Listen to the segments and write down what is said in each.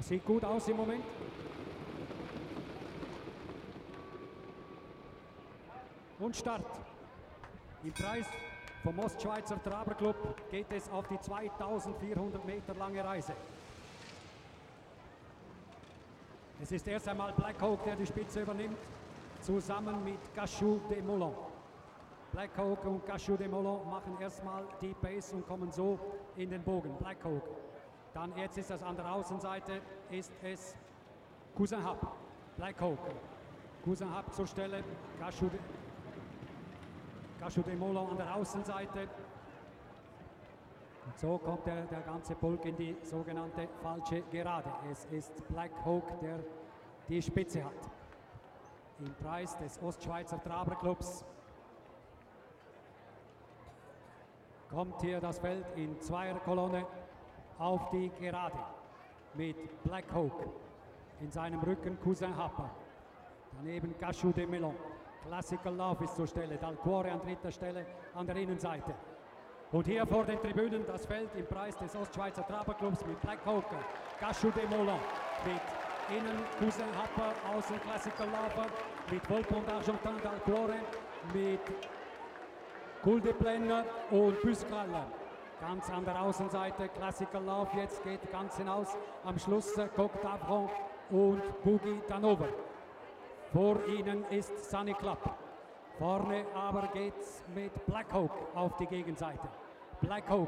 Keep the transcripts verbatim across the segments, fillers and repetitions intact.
Sieht gut aus im Moment. Und Start. Im Preis vom Ostschweizer Traberclub geht es auf die zweitausendvierhundert Meter lange Reise. Es ist erst einmal Black Hawk, der die Spitze übernimmt, zusammen mit Cachou de Moulin. Black Hawk und Cachou de Moulin machen erstmal die Pace und kommen so in den Bogen. Black Hawk. Dann jetzt ist das an der Außenseite, ist es Cousin Hap. Black Hawk. Cousin Hap zur Stelle, Cachou de, Cachou de Moulin an der Außenseite. Und so kommt der, der ganze Pulk in die sogenannte falsche Gerade. Es ist Black Hawk, der die Spitze hat. Im Preis des Ostschweizer Traberclubs kommt hier das Feld in Zweierkolonne auf die Gerade mit Black Hawk. In seinem Rücken Cousin Happer. Daneben Cachou de Moulin. Classical Love ist zur Stelle. Dal Cuore an dritter Stelle an der Innenseite. Und hier vor den Tribünen das Feld im Preis des Ostschweizer Traberclubs mit Black Hawk, Cachou de Moulin, mit innen Cousin Happer, außen Classical Love, mit Volpont Argentin Dal Cuore, mit Cul de Plaine und Buscalle. Ganz an der Außenseite Classical Love, jetzt geht ganz hinaus, am Schluss Coq d'Avron und Boogie Danover. Vor ihnen ist Sunny Club. Vorne aber geht's mit Black Hawk auf die Gegenseite. Black Hawk.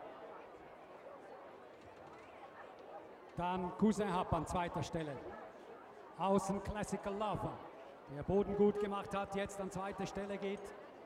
Dann Cousin Hap an zweiter Stelle. Außen Classical Love, der Boden gut gemacht hat, jetzt an zweiter Stelle geht.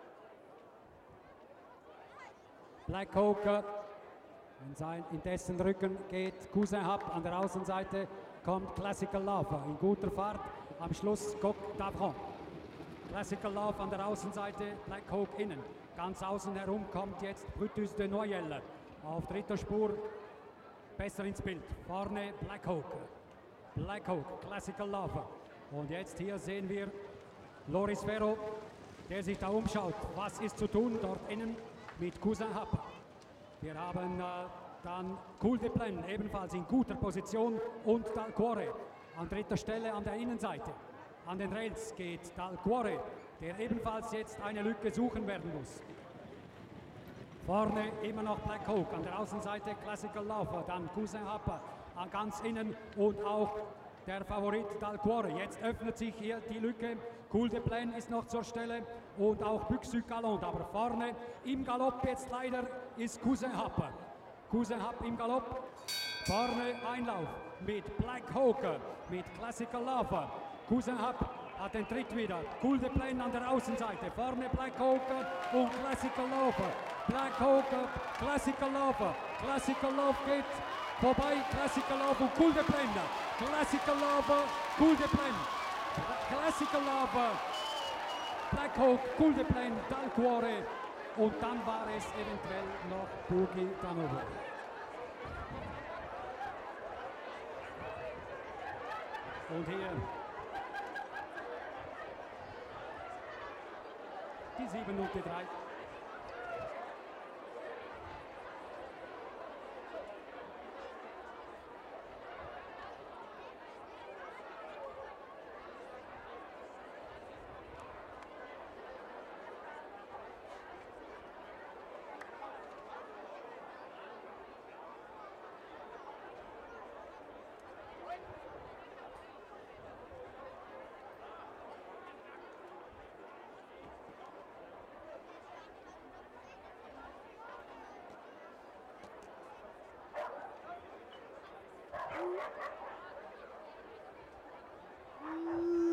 Black Hawk, in, sein, in dessen Rücken geht Cousin Hap, an der Außenseite kommt Classical Love in guter Fahrt, am Schluss Coq d'Avron. Classical Love an der Außenseite, Black Hawk innen. Ganz außen herum kommt jetzt Brutus de Noyelles auf dritter Spur, besser ins Bild. Vorne Black Hawk, Black Hawk, Classical Love. Und jetzt hier sehen wir Loris Ferro, der sich da umschaut. Was ist zu tun dort innen mit Cousin Hap? Wir haben äh, dann Cul de Plaine ebenfalls in guter Position und Dal Cuore an dritter Stelle an der Innenseite. An den Rails geht Dal Cuore, der ebenfalls jetzt eine Lücke suchen werden muss. Vorne immer noch Black Hawk, an der Außenseite Classical Love, dann Cousin Hap an ganz innen und auch der Favorit Dal Cuore. Jetzt öffnet sich hier die Lücke. Cul de Plaine ist noch zur Stelle und auch Buxy Galland, aber vorne im Galopp jetzt leider ist Cousin Hap. Cousin Hap im Galopp, vorne Einlauf mit Black Hawk, mit Classical Love. Cousin Hap hat den Tritt wieder. Cul de Plaine an der Außenseite. Vorne Black Hawk und Classical Love. Black Hawk, Classical Love. Classical Love geht vorbei. Classical Love und Cul de Plaine. Classical Love, Cul de Plaine. Classical Love, Black Hawk, Cul de Plaine, Dal Cuore. Und dann war es eventuell noch Boogie Danover. Und hier die sieben Minuten drei. Mm.